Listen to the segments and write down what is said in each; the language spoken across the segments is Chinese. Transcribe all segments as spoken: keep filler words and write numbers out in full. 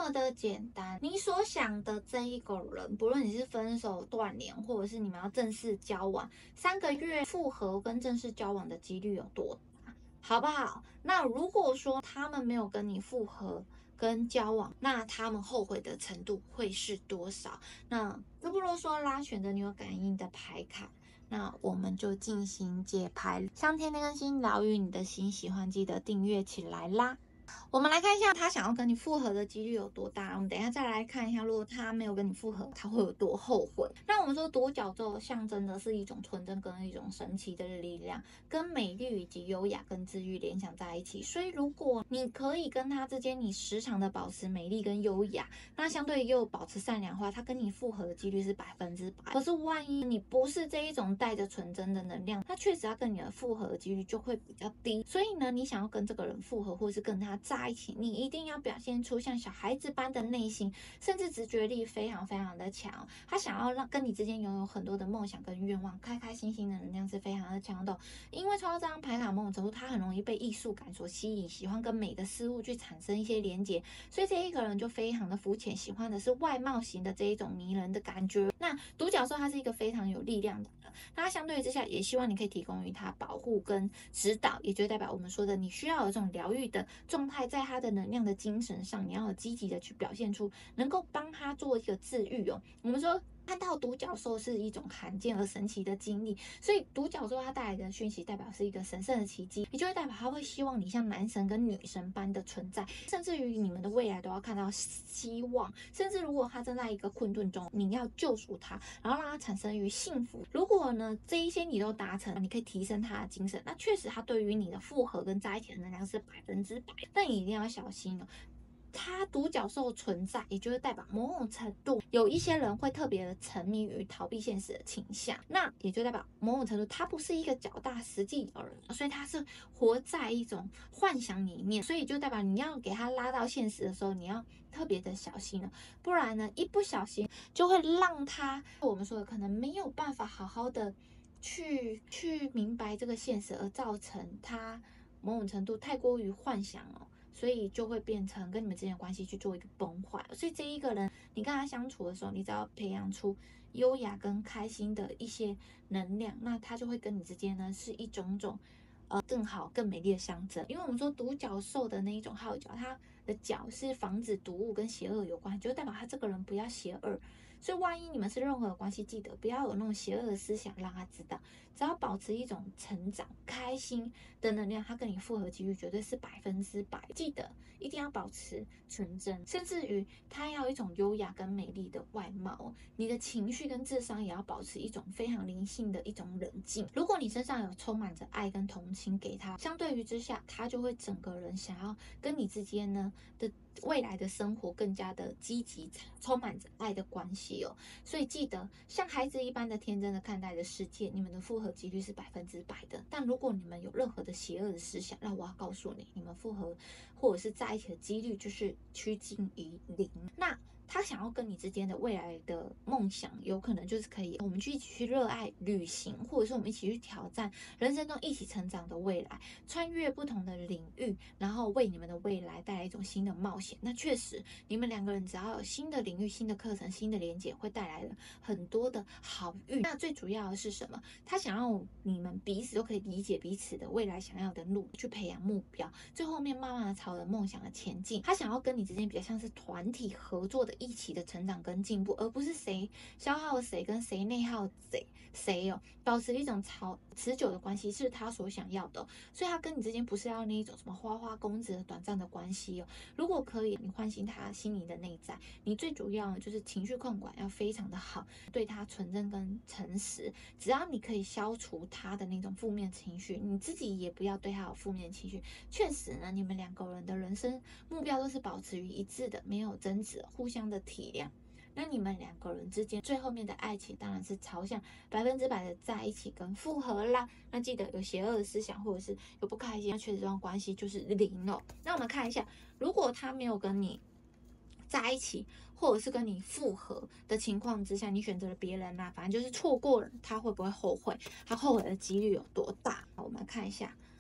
么的简单。你所想的这一个人，不论你是分手、断联，或者是你们要正式交往，三个月复合跟正式交往的几率有多大？好不好？那如果说他们没有跟你复合跟交往，那他们后悔的程度会是多少？那就不啰嗦啦，选择你有感应的牌卡。那我们就进行解牌，向天天更新疗愈你的心，喜欢记得订阅起来啦。我们来看一下他想要跟你复合的几率有多大。我们等一下再来看一下，如果他没有跟你复合，他会有多后悔。那我们说独角兽象征的是一种纯真跟一种神奇的力量，跟美丽以及优雅跟治愈联想在一起。所以如果你可以跟他之间你时常的保持美丽跟优雅，那相对又保持善良的话，他跟你复合的几率是百分之百。可是万一你不是这一种带着纯真的能量，那确实要跟你的复合的几率就会比较低。所以呢，你想要跟这个人复合，或是跟他在一起，你一定要表现出像小孩子般的内心，甚至直觉力非常非常的强。他想要让跟你之间拥有很多的梦想跟愿望，开开心心的能量是非常的强的。因为抽到这张牌卡，某种程度他很容易被艺术感所吸引，喜欢跟美的事物去产生一些连结，所以这一个人就非常的肤浅，喜欢的是外貌型的这一种迷人的感觉。那独角兽他是一个非常有力量的人，那他相对之下也希望你可以提供于他保护跟指导，也就代表我们说的你需要有这种疗愈的状态，在他的能量的精神上，你要有积极的去表现出能够帮他做一个治愈哦。我们说看到独角兽是一种罕见而神奇的经历，所以独角兽它带来的讯息代表是一个神圣的奇迹，也就会代表他会希望你像男神跟女神般的存在，甚至于你们的未来都要看到希望，甚至如果他正在一个困顿中，你要救赎他，然后让他产生于幸福。如果呢这一些你都达成，你可以提升他的精神，那确实他对于你的复合跟在一起的能量是百分之百，但你一定要小心哦。它独角兽存在，也就是代表某种程度有一些人会特别的沉迷于逃避现实的倾向，那也就代表某种程度他不是一个脚踏实地的人，所以他是活在一种幻想里面，所以就代表你要给他拉到现实的时候，你要特别的小心了，不然呢一不小心就会让他我们说的可能没有办法好好的去去明白这个现实，而造成他某种程度太过于幻想哦。所以就会变成跟你们之间的关系去做一个崩坏。所以这一个人，你跟他相处的时候，你只要培养出优雅跟开心的一些能量，那他就会跟你之间呢是一种种呃更好、更美丽的象征。因为我们说独角兽的那一种号角，它的角是防止毒物跟邪恶有关，就代表他这个人不要邪恶。所以万一你们是任何的关系，记得不要有那种邪恶的思想，让他知道，只要保持一种成长、开心的能量，他跟你复合几率绝对是百分之百。记得一定要保持纯真，甚至于他要有一种优雅跟美丽的外貌，你的情绪跟智商也要保持一种非常灵性的一种冷静。如果你身上有充满着爱跟同情给他，相对于之下，他就会整个人想要跟你之间呢的未来的生活更加的积极，充满着爱的关系哦。所以记得像孩子一般的天真的看待的世界，你们的复合几率是百分之百的。但如果你们有任何的邪恶的思想，那我要告诉你，你们复合或者是在一起的几率就是趋近于零。那他想要跟你之间的未来的梦想，有可能就是可以我们去一起去热爱旅行，或者是我们一起去挑战人生中一起成长的未来，穿越不同的领域，然后为你们的未来带来一种新的冒险。那确实，你们两个人只要有新的领域、新的课程、新的连接，会带来很多的好运。那最主要的是什么？他想要你们彼此都可以理解彼此的未来想要的路，去培养目标，最后面慢慢的朝着梦想的前进。他想要跟你之间比较像是团体合作的一起的成长跟进步，而不是谁消耗谁跟谁内耗谁谁哦，保持一种长持久的关系是他所想要的。所以他跟你之间不是要那一种什么花花公子的短暂的关系哦。如果可以，你唤醒他心里的内在，你最主要就是情绪控管要非常的好，对他纯真跟诚实。只要你可以消除他的那种负面情绪，你自己也不要对他有负面情绪。确实呢，你们两个人的人生目标都是保持于一致的，没有争执，互相的体谅。那你们两个人之间最后面的爱情当然是朝向百分之百的在一起跟复合啦。那记得有邪恶的思想或者是有不开心，那确实这段关系就是零了。那我们看一下，如果他没有跟你在一起，或者是跟你复合的情况之下，你选择了别人啦、啊，反正就是错过了，他会不会后悔？他后悔的几率有多大？我们看一下。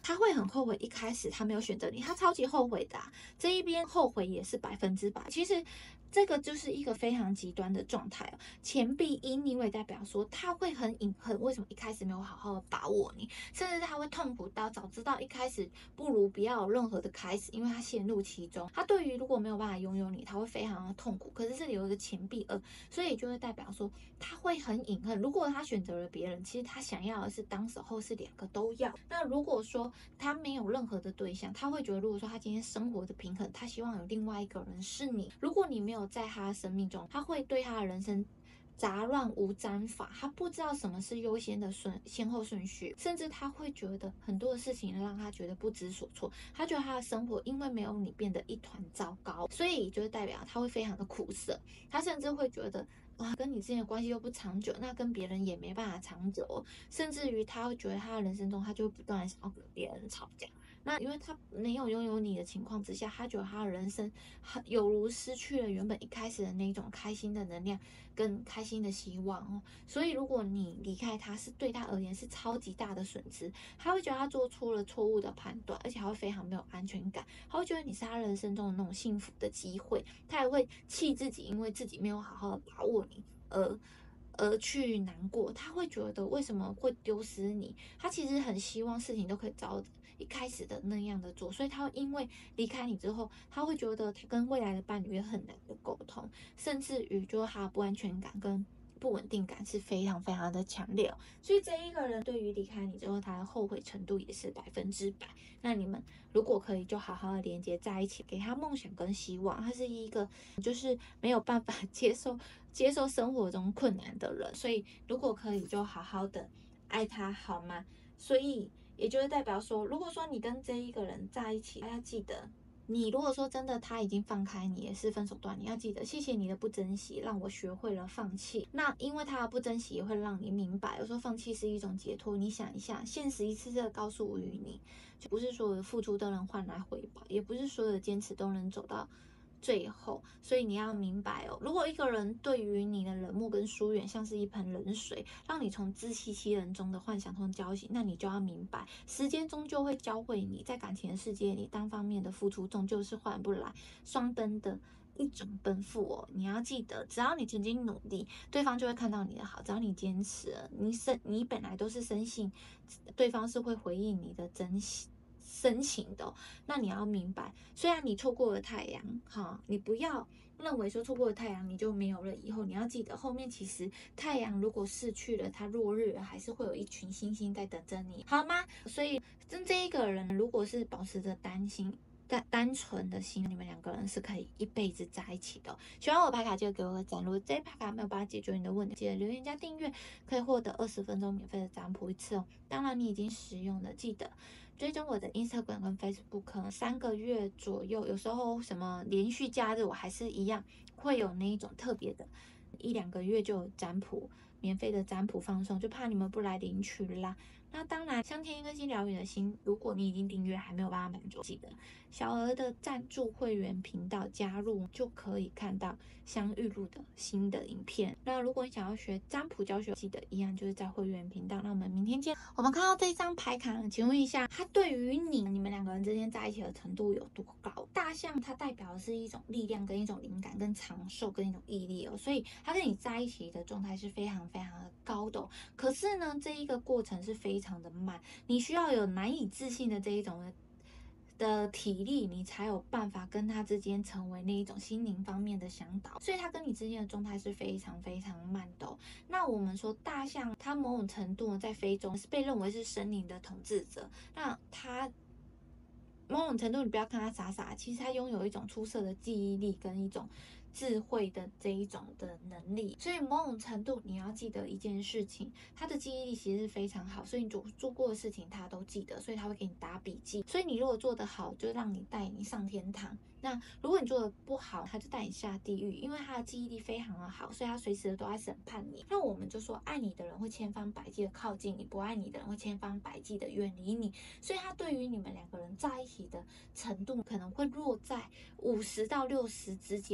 他会很后悔一开始他没有选择你，他超级后悔的啊，这一边后悔也是百分之百。其实这个就是一个非常极端的状态哦。钱币一逆位代表说他会很隐恨，为什么一开始没有好好的把握你，甚至他会痛苦到早知道一开始不如不要有任何的开始，因为他陷入其中。他对于如果没有办法拥有你，他会非常的痛苦。可是这里有一个钱币二，所以就会代表说他会很隐恨。如果他选择了别人，其实他想要的是当时候是两个都要。那如果说他没有任何的对象，他会觉得如果说他今天生活的平衡，他希望有另外一个人是你。如果你没有在他的生命中，他会对他的人生杂乱无章法，他不知道什么是优先的顺先后顺序，甚至他会觉得很多的事情让他觉得不知所措，他觉得他的生活因为没有你变得一团糟糕，所以就代表他会非常的苦涩，他甚至会觉得哇，跟你之间的关系又不长久，那跟别人也没办法长久，甚至于他会觉得他的人生中他就会不断的想要跟别人吵架。那因为他没有拥有你的情况之下，他觉得他的人生很有如失去了原本一开始的那种开心的能量跟开心的希望哦。所以如果你离开他，是对他而言是超级大的损失，他会觉得他做出了错误的判断，而且他会非常没有安全感，他会觉得你是他人生中的那种幸福的机会，他也会气自己，因为自己没有好好的把握你而。而去难过，他会觉得为什么会丢失你？他其实很希望事情都可以照一开始的那样的做，所以他会因为离开你之后，他会觉得他跟未来的伴侣也很难的沟通，甚至于就是他的不安全感跟不稳定感是非常非常的强烈哦。所以这一个人对于离开你之后，他的后悔程度也是百分之百。那你们如果可以，就好好的连接在一起，给他梦想跟希望。他是一个就是没有办法接受接受生活中困难的人，所以如果可以，就好好的爱他，好吗？所以也就是代表说，如果说你跟这一个人在一起，要记得。你如果说真的他已经放开你，也是分手段，你要记得，谢谢你的不珍惜，让我学会了放弃。那因为他的不珍惜，也会让你明白，有时候放弃是一种解脱。你想一下，现实一次次的告诉于你，就不是所有的付出都能换来回报，也不是所有的坚持都能走到最后，所以你要明白哦，如果一个人对于你的冷漠跟疏远像是一盆冷水，让你从自欺欺人中的幻想中浇醒，那你就要明白，时间终究会教会你，在感情的世界里，单方面的付出终究是换不来双奔的一种奔赴哦。你要记得，只要你曾经努力，对方就会看到你的好；只要你坚持了，你深你本来都是深信对方是会回应你的真心。深情的哦，那你要明白，虽然你错过了太阳，哈，你不要认为说错过了太阳你就没有了以后，你要记得后面其实太阳如果逝去了，它落日了，还是会有一群星星在等着你，好吗？所以跟这一个人如果是保持着担心。单单纯的心，你们两个人是可以一辈子在一起的哦。喜欢我的牌卡，记得给我个赞。如果这一牌卡没有办法解决你的问题，记得留言加订阅，可以获得二十分钟免费的占卜一次哦。当然，你已经使用了，记得追踪我的 Instagram 跟 Facebook，三个月左右，有时候什么连续假日，我还是一样会有那一种特别的，一两个月就有占卜免费的占卜放送，就怕你们不来领取啦。那当然，像天一跟心疗愈的心，如果你已经订阅还没有办法满足，记得小额的赞助会员频道加入，就可以看到相遇录的新的影片。那如果你想要学占卜教学，记得一样就是在会员频道。那我们明天见。我们看到这一张牌卡，请问一下，它对于你你们两个人之间在一起的程度有多高？大象它代表的是一种力量、跟一种灵感、跟长寿、跟一种毅力哦，所以它跟你在一起的状态是非常非常的高的哦。可是呢，这一个过程是非常的慢，你需要有难以置信的这一种的的体力，你才有办法跟他之间成为那一种心灵方面的向导，所以他跟你之间的状态是非常非常慢的哦。那我们说大象，它某种程度在非洲是被认为是森林的统治者，那它某种程度，你不要看他傻傻，其实他拥有一种出色的记忆力跟一种智慧的这一种的能力。所以某种程度，你要记得一件事情，他的记忆力其实是非常好，所以你做做过的事情他都记得，所以他会给你打笔记。所以你如果做得好，就让你带你上天堂。那如果你做的不好，他就带你下地狱，因为他的记忆力非常的好，所以他随时都在审判你。那我们就说，爱你的人会千方百计的靠近你，不爱你的人会千方百计的远离你。所以他对于你们两个人在一起的程度可能会落在五十到六十之间，因为要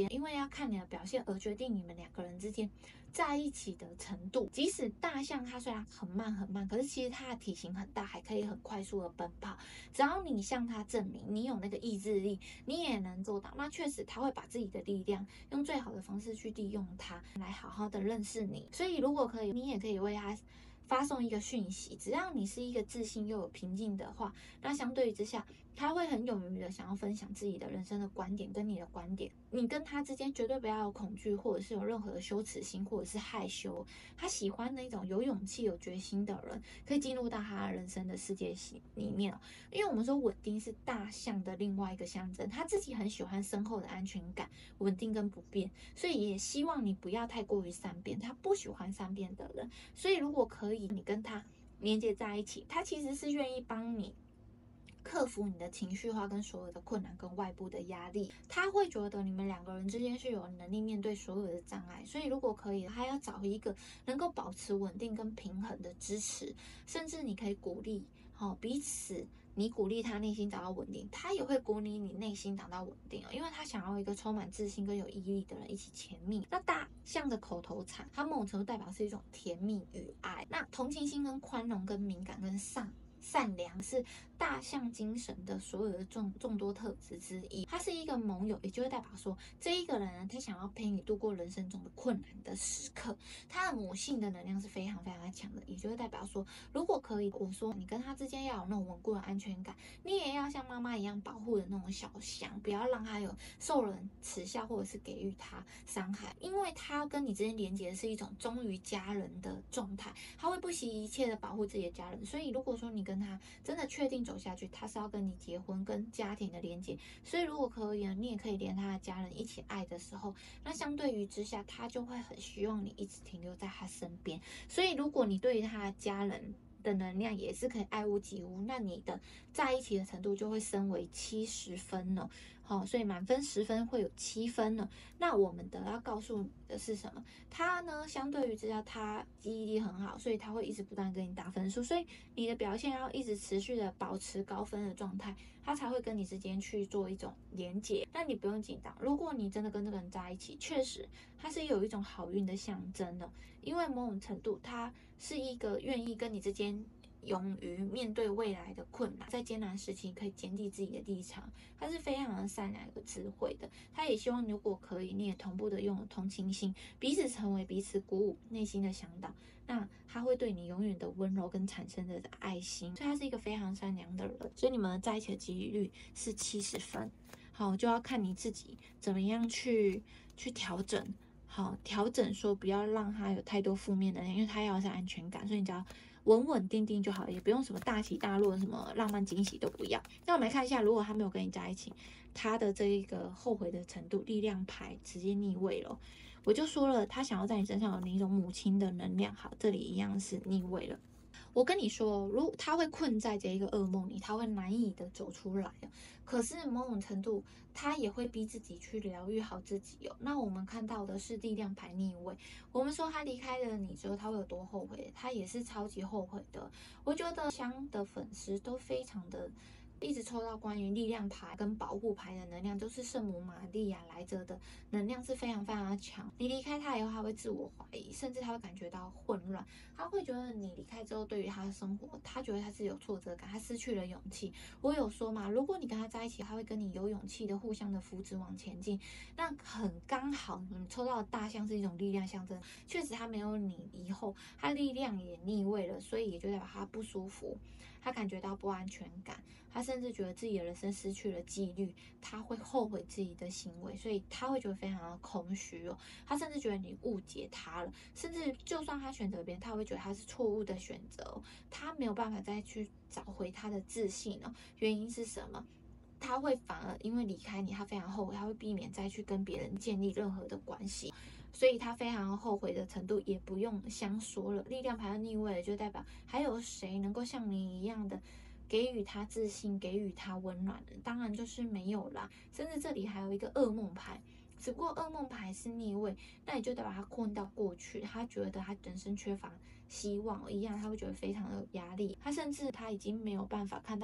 要看你的表现而决定你们两个人之间在一起的程度。即使大象它虽然很慢很慢，可是其实它的体型很大，还可以很快速的奔跑。只要你向它证明你有那个意志力，你也能做到，那确实它会把自己的力量用最好的方式去利用它，来好好的认识你。所以如果可以，你也可以为它发送一个讯息，只要你是一个自信又有平静的话，那相对于之下，他会很勇于的想要分享自己的人生的观点跟你的观点。你跟他之间绝对不要有恐惧，或者是有任何的羞耻心，或者是害羞。他喜欢那种有勇气、有决心的人，可以进入到他人生的世界里面。因为我们说稳定是大象的另外一个象征，他自己很喜欢深厚的安全感、稳定跟不变，所以也希望你不要太过于善变。他不喜欢善变的人，所以如果可以，你跟他连接在一起，他其实是愿意帮你克服你的情绪化跟所有的困难跟外部的压力。他会觉得你们两个人之间是有能力面对所有的障碍，所以如果可以，他要找一个能够保持稳定跟平衡的支持，甚至你可以鼓励好、哦、彼此。你鼓励他内心找到稳定，他也会鼓励你内心找到稳定哦，因为他想要一个充满自信跟有毅力的人一起前进。那大象的口头禅，它某种程度代表是一种甜蜜与爱。那同情心跟宽容跟敏感跟善善良是大象精神的所有的众众多特质之一。他是一个盟友，也就会代表说，这一个人呢，他想要陪你度过人生中的困难的时刻。他的母性的能量是非常非常的强的，也就会代表说，如果可以，我说你跟他之间要有那种稳固的安全感，你也要像妈妈一样保护的那种小象，不要让他有受人耻笑或者是给予他伤害，因为他跟你之间连接的是一种忠于家人的状态，他会不惜一切的保护自己的家人。所以如果说你跟他真的确定走下去，他是要跟你结婚跟家庭的连接，所以如果可以呢，你也可以连他的家人一起爱的时候，那相对于之下，他就会很希望你一直停留在他身边。所以如果你对于他的家人的能量也是可以爱屋及乌，那你的在一起的程度就会升为七十分了。好、哦，所以满分十分会有七分呢。那我们的要告诉你的是什么？他呢，相对于之下，他记忆力很好，所以他会一直不断跟你打分数，所以你的表现要一直持续的保持高分的状态，他才会跟你之间去做一种连结。那你不用紧张，如果你真的跟这个人在一起，确实他是有一种好运的象征的，因为某种程度他是一个愿意跟你之间勇于面对未来的困难，在艰难时期可以坚定自己的立场，他是非常的善良、有智慧的。他也希望如果可以，你也同步的拥有同情心，彼此成为彼此鼓舞内心的向导。那他会对你永远的温柔跟产生的爱心，所以他是一个非常善良的人。所以你们在一起的几率是七十分。好，就要看你自己怎么样去去调整。好，调整说不要让他有太多负面的，因为他要的是安全感，所以你只要稳稳定定就好了，也不用什么大起大落，什么浪漫惊喜都不要。那我们来看一下，如果他没有跟你在一起，他的这一个后悔的程度，力量牌直接逆位了。我就说了，他想要在你身上有那种母亲的能量，好，这里一样是逆位了。我跟你说，如果他会困在这一个噩梦里，他会难以的走出来。可是某种程度，他也会逼自己去疗愈好自己哦。那我们看到的是力量牌逆位。我们说他离开了你之后，他会有多后悔？他也是超级后悔的。我觉得香的粉丝都非常的。一直抽到关于力量牌跟保护牌的能量，都是圣母玛利亚来着的能量是非常非常的强。你离开他以后，他会自我怀疑，甚至他会感觉到混乱，他会觉得你离开之后，对于他的生活，他觉得他是有挫折感，他失去了勇气。我有说嘛，如果你跟他在一起，他会跟你有勇气的互相的扶持往前进。那很刚好，你抽到的大象是一种力量象征，确实他没有你以后，他力量也逆位了，所以也就代表他不舒服，他感觉到不安全感。他甚至觉得自己的人生失去了纪律，他会后悔自己的行为，所以他会觉得非常的空虚哦。他甚至觉得你误解他了，甚至就算他选择别人，他会觉得他是错误的选择哦，他没有办法再去找回他的自信哦。原因是什么？他会反而因为离开你，他非常后悔，他会避免再去跟别人建立任何的关系，所以他非常后悔的程度也不用相说了。力量牌的逆位就代表还有谁能够像你一样的给予他自信，给予他温暖的？当然就是没有啦。甚至这里还有一个噩梦牌，只不过噩梦牌是逆位，那也就代表他困到过去，他觉得他人生缺乏希望一样，他会觉得非常的有压力。他甚至他已经没有办法看到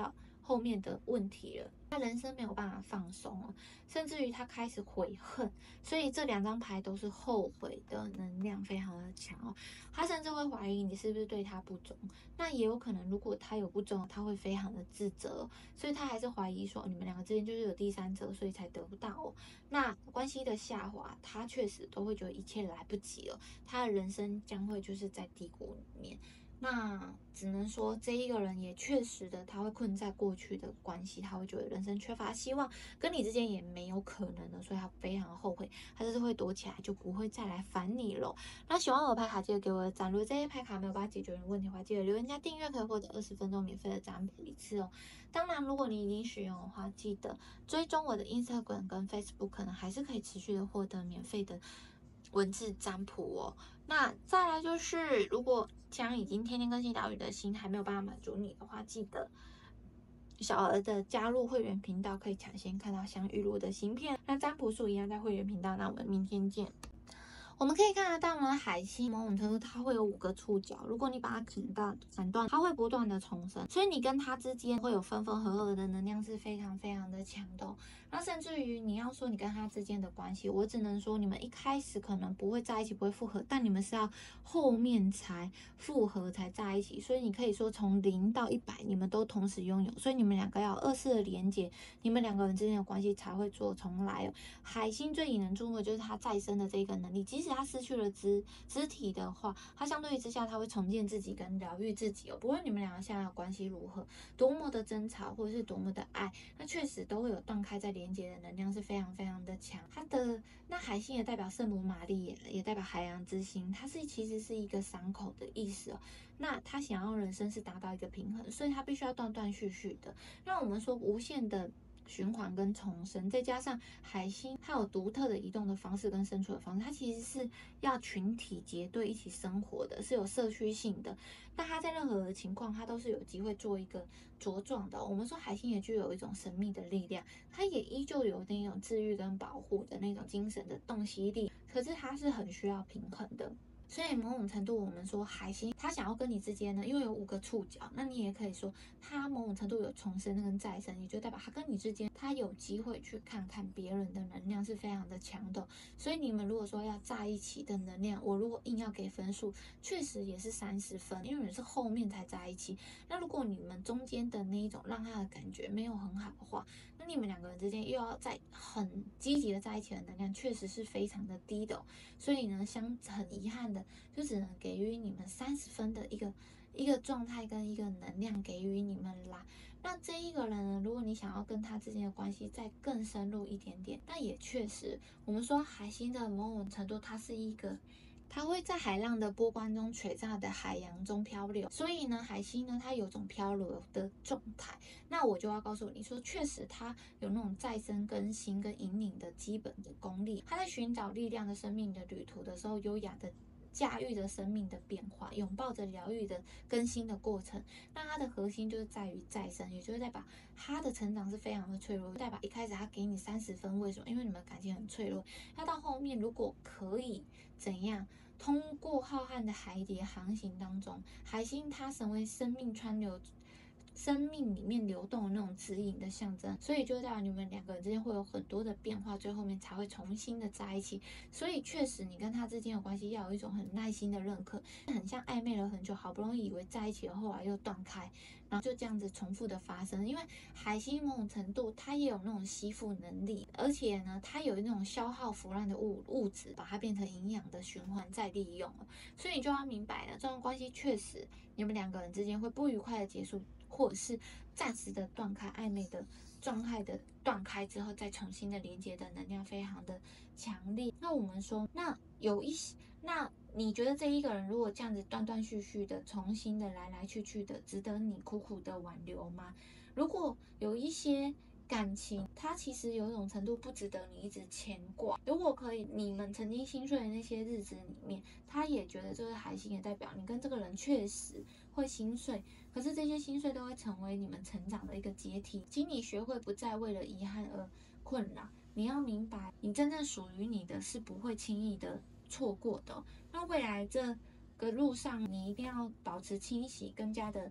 后面的问题了，他人生没有办法放松了，甚至于他开始悔恨，所以这两张牌都是后悔的能量非常的强哦。他甚至会怀疑你是不是对他不忠，那也有可能如果他有不忠，他会非常的自责，所以他还是怀疑说你们两个之间就是有第三者，所以才得不到哦。那关系的下滑，他确实都会觉得一切来不及了，他的人生将会就是在低谷里面。那只能说这一个人也确实的，他会困在过去的关系，他会觉得人生缺乏希望，跟你之间也没有可能的，所以他非常后悔，他就是会躲起来，就不会再来烦你了。那喜欢我的牌卡，记得给我的赞。如果这些牌卡没有办法解决你的问题的话，记得留言加订阅，可以获得二十分钟免费的占卜一次哦。当然，如果你已经使用的话，记得追踪我的 Instagram 跟 Facebook，可能还是可以持续的获得免费的文字占卜哦。那再来就是，如果像已经天天更新疗愈的心还没有办法满足你的话，记得小额的加入会员频道，可以抢先看到像玉露的芯片。那占卜术一样在会员频道，那我们明天见。我们可以看得到呢，海星某种程度它会有五个触角，如果你把它砍断，砍断，它会不断的重生，所以你跟它之间会有分分合合的能量是非常非常的强的哦。那甚至于你要说你跟他之间的关系，我只能说你们一开始可能不会在一起，不会复合，但你们是要后面才复合才在一起，所以你可以说从零到一百你们都同时拥有，所以你们两个要有二次的连接，你们两个人之间的关系才会做重来哦。海星最引人注目的就是它再生的这个能力，即使他失去了肢肢体的话，他相对于之下他会重建自己跟疗愈自己哦。不论你们两个现在的关系如何，多么的争吵或者是多么的爱，那确实都会有断开在连接的能量是非常非常的强。它的那海星也代表圣母玛利亚，也代表海洋之心，它是其实是一个伤口的意思哦。那他想要人生是达到一个平衡，所以他必须要断断续续的，让我们说无限的循环跟重生，再加上海星它有独特的移动的方式跟生存的方式，它其实是要群体结队一起生活的，是有社区性的。那它在任何的情况，它都是有机会做一个茁壮的。我们说海星也具有一种神秘的力量，它也依旧有那种治愈跟保护的那种精神的洞悉力，可是它是很需要平衡的。所以某种程度，我们说海星他想要跟你之间呢，因为有五个触角，那你也可以说他某种程度有重生跟再生，也就代表他跟你之间，他有机会去看看别人的能量是非常的强的。所以你们如果说要在一起的能量，我如果硬要给分数，确实也是三十分，因为你们是后面才在一起。那如果你们中间的那一种让他的感觉没有很好的话，那你们两个人之间又要在很积极的在一起的能量，确实是非常的低的哦。所以呢，相很遗憾的，就只能给予你们三十分的一个一个状态跟一个能量给予你们啦。那这一个人呢，如果你想要跟他之间的关系再更深入一点点，那也确实，我们说海星的某种程度，它是一个。它会在海浪的波光中璀璨的海洋中漂流，所以呢，海星呢，它有种漂流的状态。那我就要告诉你说，确实它有那种再生、更新跟引领的基本的功力。它在寻找力量的生命的旅途的时候，优雅的驾驭着生命的变化，拥抱着疗愈的更新的过程。那它的核心就是在于再生，也就是代表它的成长是非常的脆弱，代表一开始它给你三十分，为什么？因为你们感情很脆弱。要到后面如果可以怎样？通过浩瀚的海底航行当中，海星它成为生命川流。生命里面流动的那种指引的象征，所以就代表你们两个人之间会有很多的变化，最后面才会重新的在一起。所以确实，你跟他之间的关系要有一种很耐心的认可，很像暧昧了很久，好不容易以为在一起了，后来又断开，然后就这样子重复的发生。因为海星某种程度它也有那种吸附能力，而且呢，它有那种消耗腐烂的物物质，把它变成营养的循环再利用了。所以你就要明白了，这段关系确实你们两个人之间会不愉快的结束。或者是暂时的断开暧昧的状态的断开之后，再重新的连接的能量非常的强烈。那我们说，那有一些，那你觉得这一个人如果这样子断断续续的、重新的来来去去的，值得你苦苦的挽留吗？如果有一些感情，它其实有一种程度不值得你一直牵挂。如果可以，你们曾经心碎的那些日子里面，他也觉得这个海星也代表你跟这个人确实会心碎，可是这些心碎都会成为你们成长的一个阶梯。请你学会不再为了遗憾而困扰，你要明白，你真正属于你的是不会轻易的错过的。那未来这个路上，你一定要保持清醒，更加的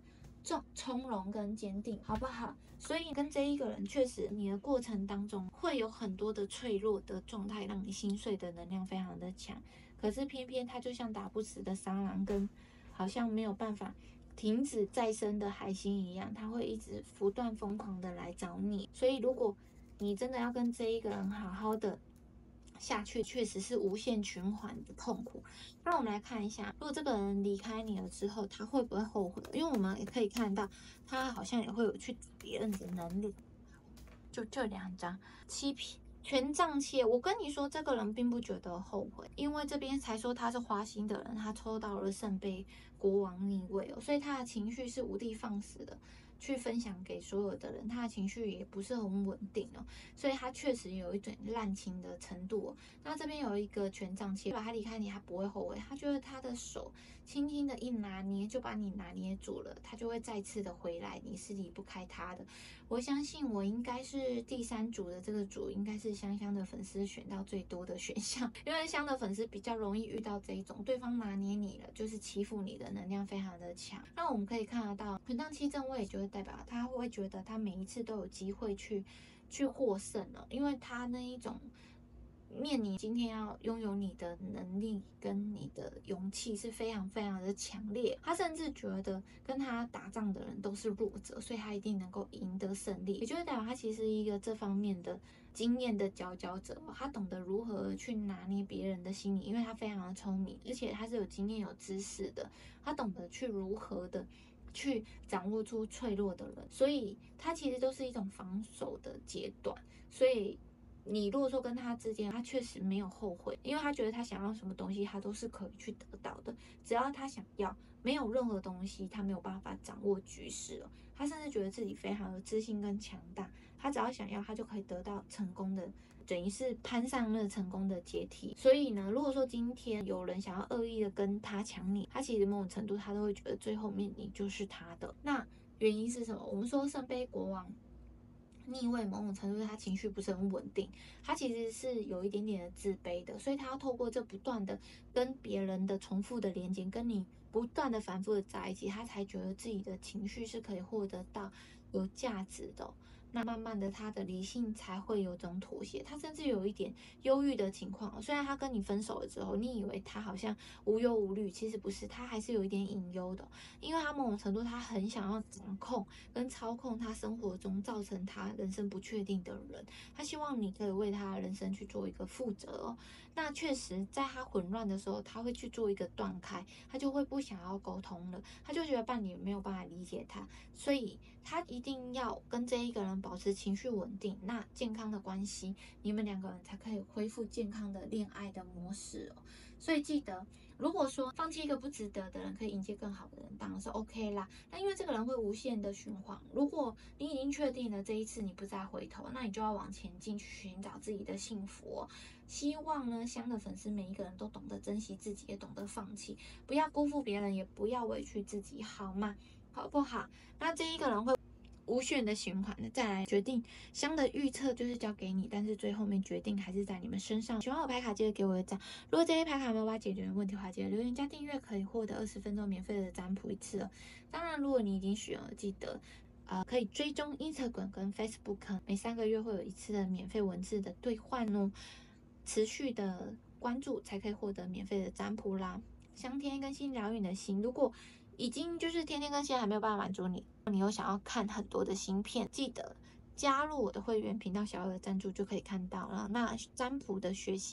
重从容跟坚定，好不好？所以跟这一个人确实，你的过程当中会有很多的脆弱的状态，让你心碎的能量非常的强。可是偏偏他就像打不死的蟑螂，跟好像没有办法停止再生的海星一样，他会一直不断疯狂的来找你。所以如果你真的要跟这一个人好好的下去，确实是无限循环的痛苦。那我们来看一下，如果这个人离开你了之后，他会不会后悔？因为我们也可以看到，他好像也会有去找别人的能力。就这两张七匹权杖七，我跟你说，这个人并不觉得后悔，因为这边才说他是花心的人，他抽到了圣杯国王逆位哦，所以他的情绪是无的放矢的。去分享给所有的人，他的情绪也不是很稳定哦，所以他确实有一点滥情的程度哦。那这边有一个权杖七，把他离开你，他不会后悔，他觉得他的手轻轻的一拿捏，就把你拿捏住了，他就会再次的回来，你是离不开他的。我相信我应该是第三组的这个组，应该是香香的粉丝选到最多的选项，因为香的粉丝比较容易遇到这一种，对方拿捏你了，就是欺负你的能量非常的强。那我们可以看得到权杖七正位，就是代表他会觉得他每一次都有机会去去获胜了，因为他那一种面临今天要拥有你的能力跟你的勇气是非常非常的强烈，他甚至觉得跟他打仗的人都是弱者，所以他一定能够赢得胜利，也就是代表他其实是一个这方面的经验的佼佼者，他懂得如何去拿捏别人的心理，因为他非常的聪明，而且他是有经验有知识的，他懂得去如何的去掌握出脆弱的人，所以他其实都是一种防守的阶段，所以你如果说跟他之间，他确实没有后悔，因为他觉得他想要什么东西，他都是可以去得到的，只要他想要，没有任何东西他没有办法掌握局势了。他甚至觉得自己非常有自信跟强大，他只要想要，他就可以得到成功的，等于是攀上那成功的阶梯。所以呢，如果说今天有人想要恶意的跟他抢你，他其实某种程度他都会觉得最后面你就是他的。那原因是什么？我们说圣杯国王逆位，某种程度他情绪不是很稳定，他其实是有一点点的自卑的，所以他要透过这不断的跟别人的重复的连接，跟你不断的反复的在一起，他才觉得自己的情绪是可以获得到有价值的哦。那慢慢的，他的理性才会有种妥协，他甚至有一点忧郁的情况。虽然他跟你分手了之后，你以为他好像无忧无虑，其实不是，他还是有一点隐忧的，因为他某种程度他很想要掌控跟操控他生活中造成他人生不确定的人，他希望你可以为他的人生去做一个负责哦。那确实，在他混乱的时候，他会去做一个断开，他就会不想要沟通了，他就觉得伴侣没有办法理解他，所以他一定要跟这一个人保持情绪稳定，那健康的关系，你们两个人才可以恢复健康的恋爱的模式哦。所以记得，如果说放弃一个不值得的人，可以迎接更好的人，当然是 OK 啦。那因为这个人会无限的循环，如果你已经确定了这一次你不再回头，那你就要往前进去寻找自己的幸福哦。希望呢，香的粉丝每一个人都懂得珍惜自己，也懂得放弃，不要辜负别人，也不要委屈自己，好吗？好不好？那这一个人会无限的循环的，再来决定香的预测就是交给你，但是最后面决定还是在你们身上。喜欢我牌卡，记得给我一赞。如果这些牌卡没有办法解决的问题的话，记得留言加订阅，可以获得二十分钟免费的占卜一次哦。当然，如果你已经使用了，记得呃可以追踪 Instagram 跟 Facebook， 每三个月会有一次的免费文字的兑换哦。持续的关注才可以获得免费的占卜啦。香天更新疗愈你的心，如果已经就是天天更新还没有办法满足你，你又想要看很多的芯片，记得加入我的会员频道，小额赞助就可以看到了。那占卜的学习。